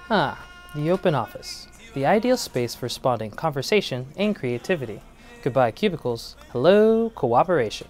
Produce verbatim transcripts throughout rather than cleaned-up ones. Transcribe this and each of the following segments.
Ah, the open office. The ideal space for spawning conversation and creativity. Goodbye cubicles, hello cooperation.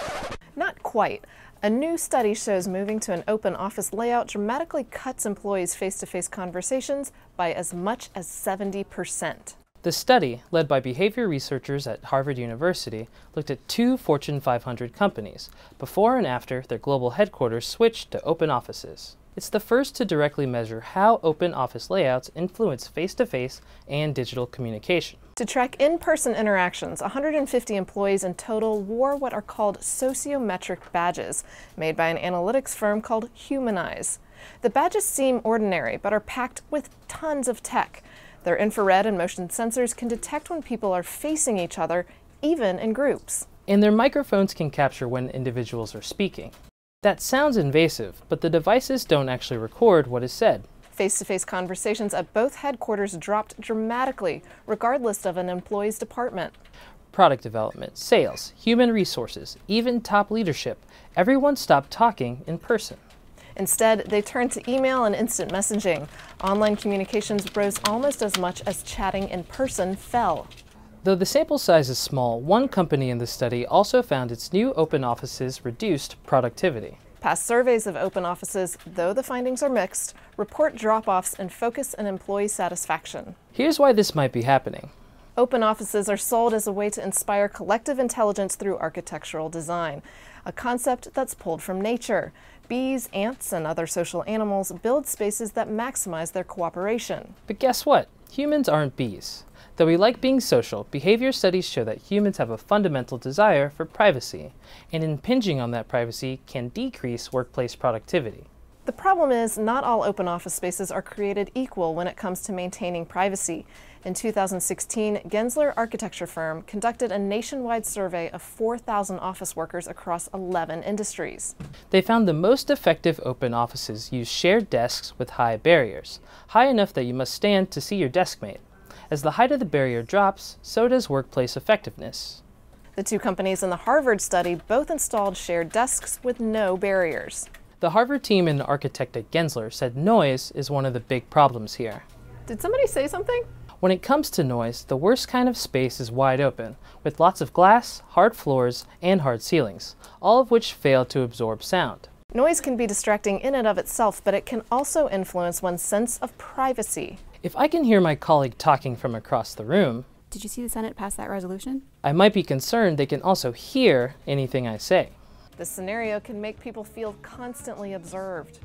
Not quite. A new study shows moving to an open office layout dramatically cuts employees' face-to-face conversations by as much as seventy percent. The study, led by behavior researchers at Harvard University, looked at two Fortune five hundred companies, before and after their global headquarters switched to open offices. It's the first to directly measure how open office layouts influence face-to-face and digital communication. To track in-person interactions, one hundred fifty employees in total wore what are called sociometric badges, made by an analytics firm called Humanize. The badges seem ordinary, but are packed with tons of tech. Their infrared and motion sensors can detect when people are facing each other, even in groups. And their microphones can capture when individuals are speaking. That sounds invasive, but the devices don't actually record what is said. Face-to-face conversations at both headquarters dropped dramatically, regardless of an employee's department. Product development, sales, human resources, even top leadership, everyone stopped talking in person. Instead, they turned to email and instant messaging. Online communications rose almost as much as chatting in person fell. Though the sample size is small, one company in the study also found its new open offices reduced productivity. Past surveys of open offices, though the findings are mixed, report drop-offs in focus and employee satisfaction. Here's why this might be happening. Open offices are sold as a way to inspire collective intelligence through architectural design, a concept that's pulled from nature. Bees, ants, and other social animals build spaces that maximize their cooperation. But guess what? Humans aren't bees. Though we like being social, behavior studies show that humans have a fundamental desire for privacy, and impinging on that privacy can decrease workplace productivity. The problem is, not all open office spaces are created equal when it comes to maintaining privacy. In two thousand sixteen, Gensler architecture firm conducted a nationwide survey of four thousand office workers across eleven industries. They found the most effective open offices use shared desks with high barriers, high enough that you must stand to see your deskmate. As the height of the barrier drops, so does workplace effectiveness. The two companies in the Harvard study both installed shared desks with no barriers. The Harvard team and architect at Gensler said noise is one of the big problems here. Did somebody say something? When it comes to noise, the worst kind of space is wide open, with lots of glass, hard floors, and hard ceilings, all of which fail to absorb sound. Noise can be distracting in and of itself, but it can also influence one's sense of privacy. If I can hear my colleague talking from across the room, did you see the Senate pass that resolution? I might be concerned they can also hear anything I say. This scenario can make people feel constantly observed.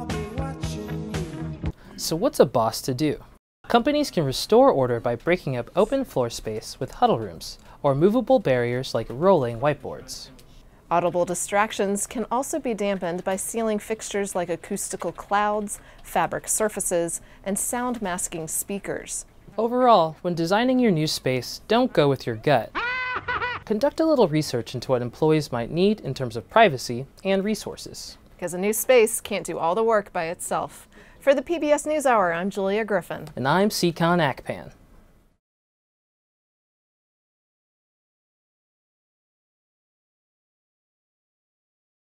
So what's a boss to do? Companies can restore order by breaking up open floor space with huddle rooms, or movable barriers like rolling whiteboards. Audible distractions can also be dampened by sealing fixtures like acoustical clouds, fabric surfaces, and sound masking speakers. Overall, when designing your new space, don't go with your gut. Conduct a little research into what employees might need in terms of privacy and resources. Because a new space can't do all the work by itself. For the P B S NewsHour, I'm Julia Griffin. And I'm C Con Akpan.